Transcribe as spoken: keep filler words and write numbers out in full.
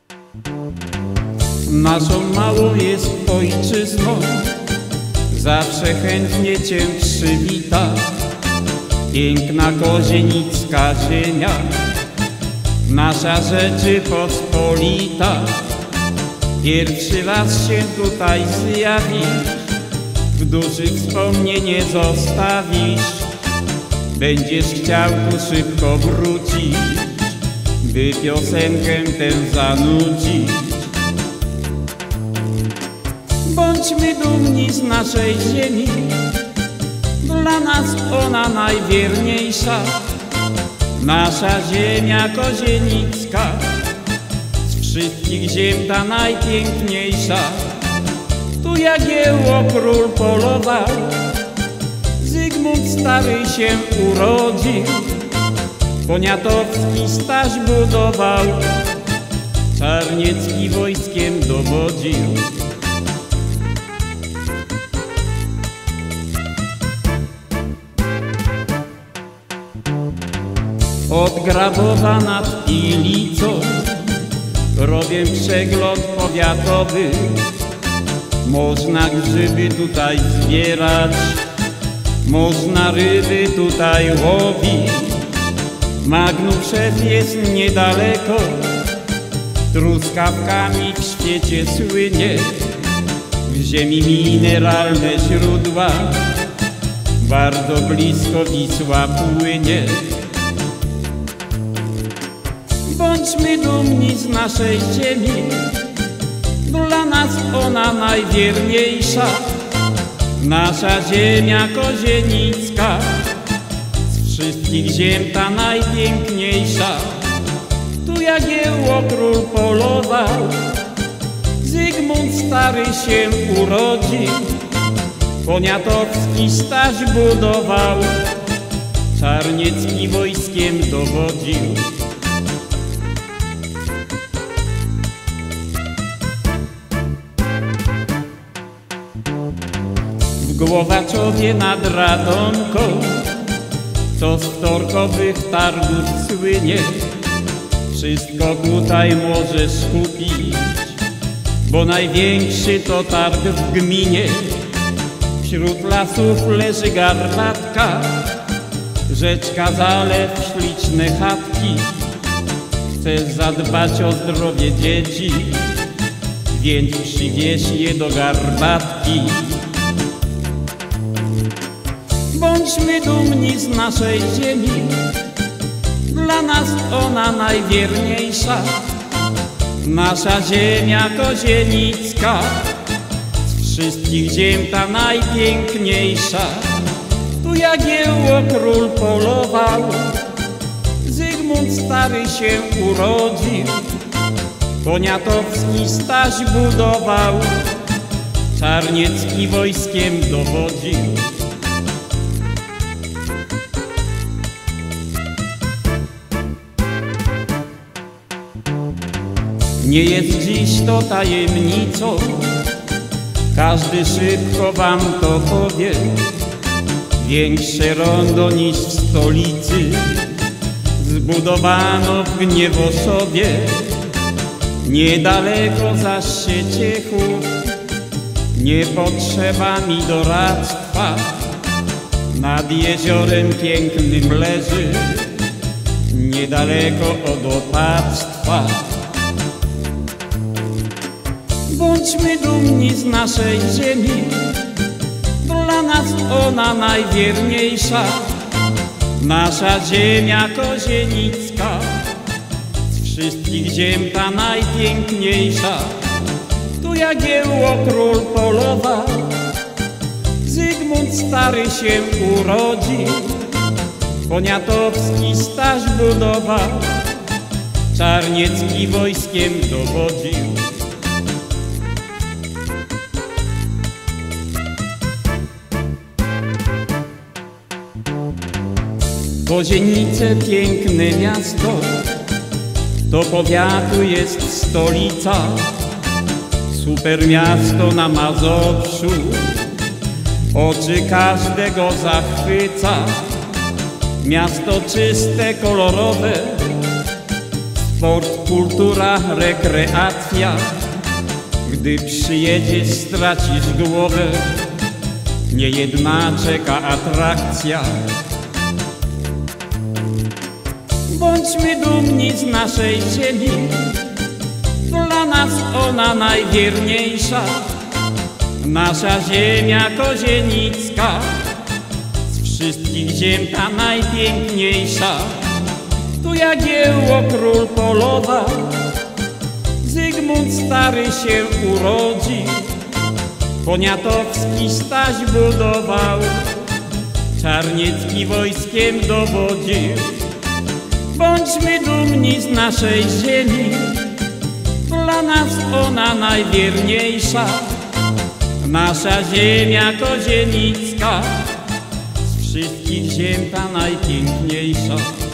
Naszą małą jest ojczyzną, zawsze chętnie Cię przywita. Piękna kozienicka ziemia, nasza Rzeczypospolita. Pierwszy raz się tutaj zjawisz, w duszy wspomnienie zostawisz. Będziesz chciał tu szybko wrócić, by piosenkę tę zanucić. Bądźmy dumni z naszej ziemi, dla nas ona najwierniejsza. Nasza ziemia kozienicka, z wszystkich ziem ta najpiękniejsza. Tu Jagiełło król polował, Zygmunt Stary się urodził, Poniatowski Staś budował, Czarniecki wojskiem dowodził. Od Grabowa nad Pilicą robię przegląd powiatowy. Można grzyby tutaj zbierać, można ryby tutaj łowić. Magnuszew jest niedaleko, truskawkami w świecie słynie. W ziemi mineralne źródła, bardzo blisko Wisła płynie. Bądźmy dumni z naszej ziemi, dla nas ona najwierniejsza. Nasza ziemia kozienicka, z wszystkich ziem ta najpiękniejsza. Tu Jagiełło król polował, Zygmunt Stary się urodził, Poniatowski Staś budował, Czarniecki wojskiem dowodził. W Głowaczowie nad Radomką, co z wtorkowych targów słynie, wszystko tutaj możesz kupić, bo największy to targ w gminie. Wśród lasów leży Garbatka, rzeczka, zalew, śliczne chatki. Chcesz zadbać o zdrowie dzieci, więc przywieź je do Garbatki. Bądźmy dumni z naszej ziemi, dla nas ona najwierniejsza. Nasza ziemia kozienicka, z wszystkich ziem ta najpiękniejsza. Tu Jagiełło król polował, Zygmunt Stary się urodził, Poniatowski Staś budował, Czarniecki wojskiem dowodził. Nie jest dziś to tajemnicą, każdy szybko wam to powie. Większe rondo niż w stolicy zbudowano w Gniewoszowie. Niedaleko zaś się Ciechów, nie potrzeba mi doradztwa. Nad jeziorem pięknym leży, niedaleko od opactwa. Bądźmy dumni z naszej ziemi, dla nas ona najwierniejsza. Nasza ziemia kozienicka, z wszystkich ziem ta najpiękniejsza. Tu Jagiełło król polował, Zygmunt Stary się urodził, Poniatowski Staś budował, Czarniecki wojskiem dowodził. Kozienice, piękne miasto, to powiatu jest stolica. Super miasto na Mazowszu, oczy każdego zachwyca. Miasto czyste, kolorowe, Sport, kultura, rekreacja. Gdy przyjedziesz, stracisz głowę, niejedna czeka atrakcja. Bądźmy dumni z naszej ziemi, dla nas ona najwierniejsza. Nasza ziemia kozienicka, z wszystkich ziem ta najpiękniejsza. Tu Jagiełło król polował, Zygmunt Stary się urodził, Poniatowski Staś budował, Czarniecki wojskiem dowodził. Bądźmy dumni z naszej ziemi, dla nas ona najwierniejsza. Nasza ziemia kozienicka, z wszystkich ziem ta najpiękniejsza.